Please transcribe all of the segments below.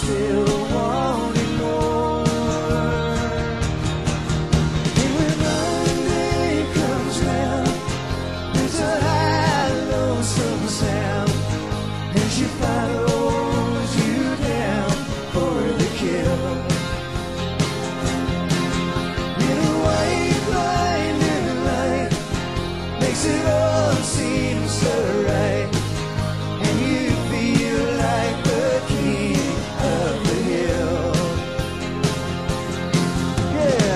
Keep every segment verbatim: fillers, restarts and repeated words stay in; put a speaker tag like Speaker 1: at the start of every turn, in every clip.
Speaker 1: still wanting more. And when Monday comes round, there's a high, lonesome sound, and she follows you down for the kill. In a white blinding light, makes it all seem so right, and you feel like the king of the hill. Yeah.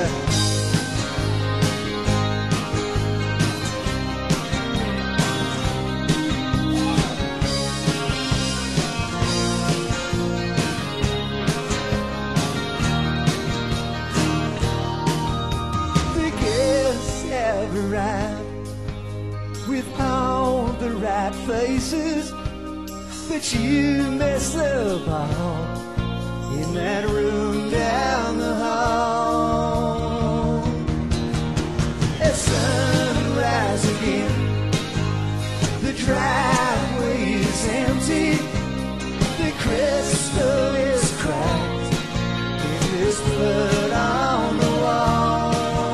Speaker 1: The guests have arrived with all the right faces, but you messed up all in that room down the hall. At sunrise again, the driveway is empty, the crystal is cracked, and there's blood on the wall.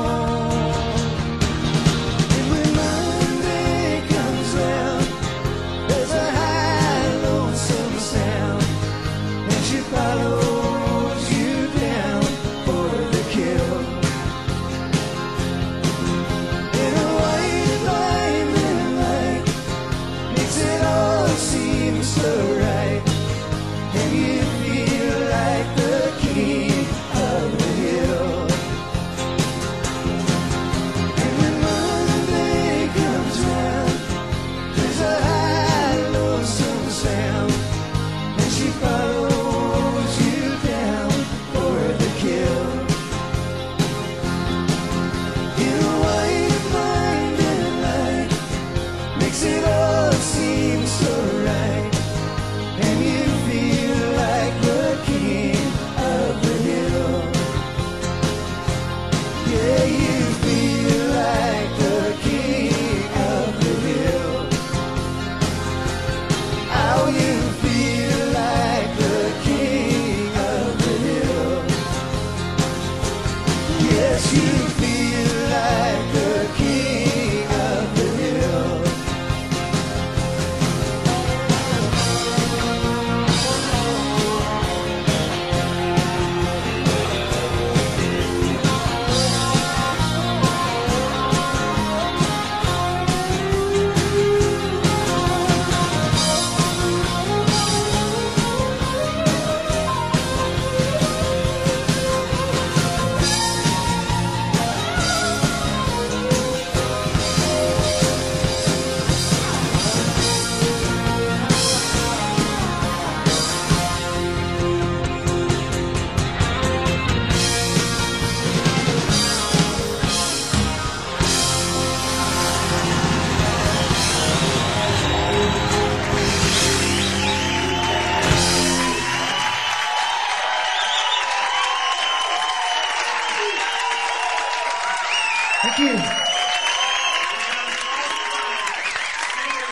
Speaker 1: And when Monday comes round, there's a high, lonesome sound, and she follows you down for the kill. In a white blinding light, makes it all seem so right, and you feel like the king of the hill. And when Monday comes round, there's a high, lonesome sound, and she follows you down for the kill. In a white blinding light, makes it all seem so right, and you feel like the king of the hill. Yeah, you feel like the king of the hill. Oh, you feel like the king of the hill. Yes, you feel like the king of the hill. Thank you.